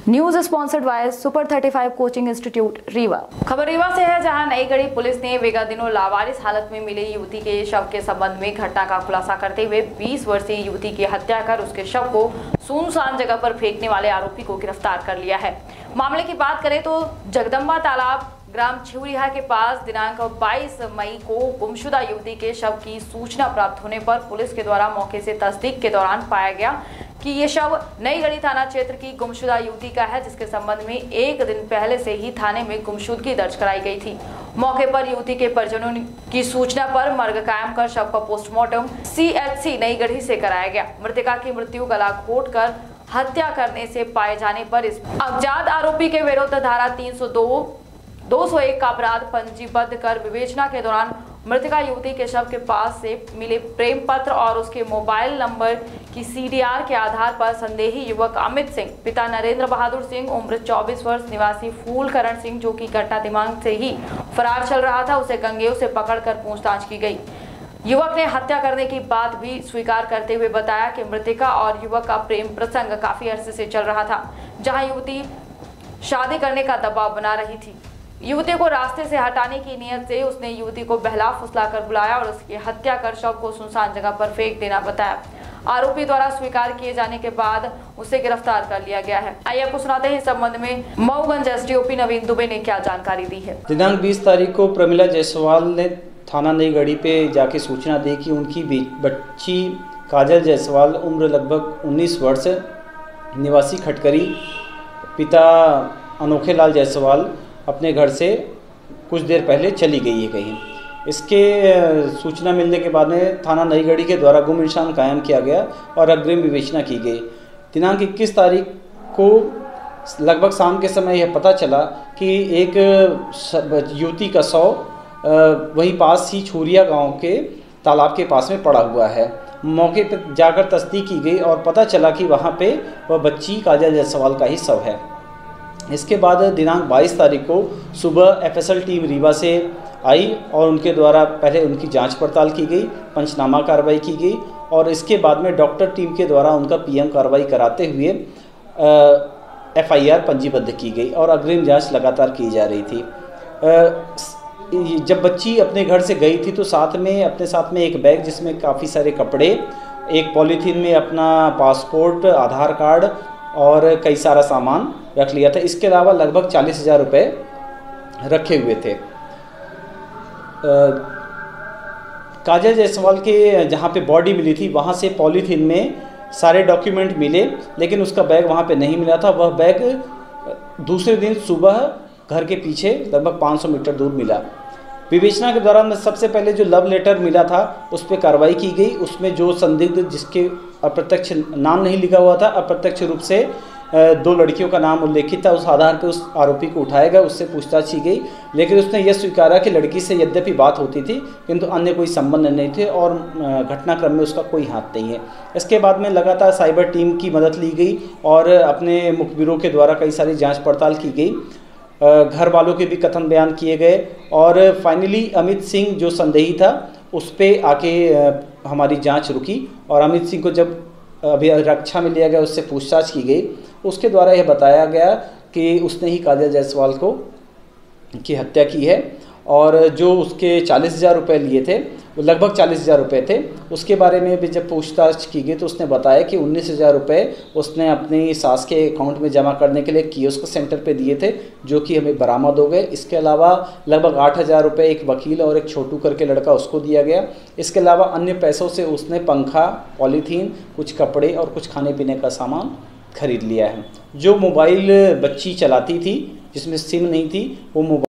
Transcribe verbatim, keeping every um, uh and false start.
News sponsored by super thirty five coaching institute Rewa. खबर रीवा से है, जहां नई गढ़ी पुलिस ने विगत दिनों लावारिस हालत में मिली युवती के शव के संबंध में घटना का खुलासा करते हुए बीस वर्षीय युवती की हत्या कर उसके शव को सुनसान जगह पर फेंकने वाले आरोपी को गिरफ्तार कर लिया है। मामले की बात करें तो जगदम्बा तालाब ग्राम छिवरिया के पास दिनांक बाईस मई को गुमशुदा युवती के शव की सूचना प्राप्त होने पर पुलिस के द्वारा मौके से तस्दीक के दौरान पाया गया कि ये शव नई गढ़ी थाना क्षेत्र की गुमशुदा युवती का है, जिसके संबंध में एक दिन पहले से ही थाने में गुमशुदगी दर्ज कराई गई थी। मौके पर युवती के परिजनों की सूचना पर मर्ग कायम कर शव का पोस्टमार्टम सी एच सी नई गढ़ी से कराया गया। मृतका की मृत्यु गला घोट कर हत्या करने से पाए जाने पर इस अज्ञात आरोपी के विरुद्ध धारा तीन सौ दो दो सौ एक का अपराध पंजीबद्ध कर विवेचना के दौरान मृतका युवती के शव के पास से मिले प्रेम पत्र और उसके मोबाइल नंबर की सी डी आर के आधार पर संदेही युवक अमित सिंह पिता नरेंद्र बहादुर सिंह उम्र चौबीस वर्ष निवासी फूलकरण सिंह, जो कि घटना दिमाग से ही फरार चल रहा था, उसे गंगेव से पकड़कर पूछताछ की गई। युवक ने हत्या करने की बात भी स्वीकार करते हुए बताया कि मृतका और युवक का प्रेम प्रसंग काफी अरसे से चल रहा था, जहाँ युवती शादी करने का दबाव बना रही थी। युवती को रास्ते से हटाने की नियत से उसने युवती को बहला फुसला कर बुलाया और उसकी हत्या कर शव को सुनसान जगह पर फेंक देना बताया। आरोपी द्वारा स्वीकार किए जाने के बाद उसे गिरफ्तार कर लिया गया है। आइए आपको सुनाते हैं इस संबंध में Mauganj S D O P Naveen Dubey ने क्या जानकारी दी है। दिनांक बीस तारीख को प्रमिला जायसवाल ने थाना नई गढ़ी पे जाके सूचना दी कि उनकी बच्ची काजल जायसवाल उम्र लगभग उन्नीस वर्ष निवासी खटकरी, पिता अनोखे लाल जायसवाल अपने घर से कुछ देर पहले चली गई है कहीं। इसके सूचना मिलने के बाद में थाना नई गढ़ी के द्वारा गुम निशान कायम किया गया और अग्रिम विवेचना की गई। दिनांक इक्कीस तारीख को लगभग शाम के समय यह पता चला कि एक युवती का शव वहीं पास ही छुरिया गांव के तालाब के पास में पड़ा हुआ है। मौके पर जाकर तस्दीक की गई और पता चला कि वहां पे वह बच्ची काजल जायसवाल का ही शव है। इसके बाद दिनांक बाईस तारीख को सुबह F S L team Rewa से आई और उनके द्वारा पहले उनकी जांच पड़ताल की गई, पंचनामा कार्रवाई की गई और इसके बाद में डॉक्टर टीम के द्वारा उनका पी एम कार्रवाई कराते हुए एफ आई आर पंजीबद्ध की गई और अग्रिम जांच लगातार की जा रही थी। आ, जब बच्ची अपने घर से गई थी तो साथ में अपने साथ में एक बैग जिसमें काफ़ी सारे कपड़े, एक पॉलीथीन में अपना पासपोर्ट, आधार कार्ड और कई सारा सामान रख लिया था। इसके अलावा लगभग चालीस हज़ार रुपये रखे हुए थे। काजल जायसवाल के जहाँ पे बॉडी मिली थी वहाँ से पॉलीथीन में सारे डॉक्यूमेंट मिले, लेकिन उसका बैग वहाँ पे नहीं मिला था। वह बैग दूसरे दिन सुबह घर के पीछे लगभग पाँच सौ मीटर दूर मिला। विवेचना के दौरान सबसे पहले जो लव लेटर मिला था उस पर कार्रवाई की गई। उसमें जो संदिग्ध जिसके अप्रत्यक्ष नाम नहीं लिखा हुआ था, अप्रत्यक्ष रूप से दो लड़कियों का नाम उल्लेखित था, उस आधार पर उस आरोपी को उठाया गया, उससे पूछताछ की गई, लेकिन उसने यह स्वीकारा कि लड़की से यद्यपि बात होती थी किंतु अन्य कोई संबंध नहीं थे और घटनाक्रम में उसका कोई हाथ नहीं है। इसके बाद में लगातार साइबर टीम की मदद ली गई और अपने मुखबिरों के द्वारा कई सारी जाँच पड़ताल की गई। घर वालों के भी कथन बयान किए गए और फाइनली अमित सिंह जो संदेही था उस पर आके हमारी जांच रुकी और अमित सिंह को जब अभी रक्षा में लिया गया, उससे पूछताछ की गई। उसके द्वारा यह बताया गया कि उसने ही काजल जायसवाल को की हत्या की है और जो उसके चालीस हज़ार रुपये लिए थे वो लगभग चालीस हज़ार रुपये थे। उसके बारे में भी जब पूछताछ की गई तो उसने बताया कि उन्नीस हज़ार रुपये उसने अपनी सास के अकाउंट में जमा करने के लिए कियोस्क सेंटर पे दिए थे, जो कि हमें बरामद हो गए। इसके अलावा लगभग आठ हज़ार रुपये एक वकील और एक छोटू करके लड़का उसको दिया गया। इसके अलावा अन्य पैसों से उसने पंखा, पॉलीथीन, कुछ कपड़े और कुछ खाने पीने का सामान खरीद लिया है। जो मोबाइल बच्ची चलाती थी जिसमें सिम नहीं थी वो मोबाइल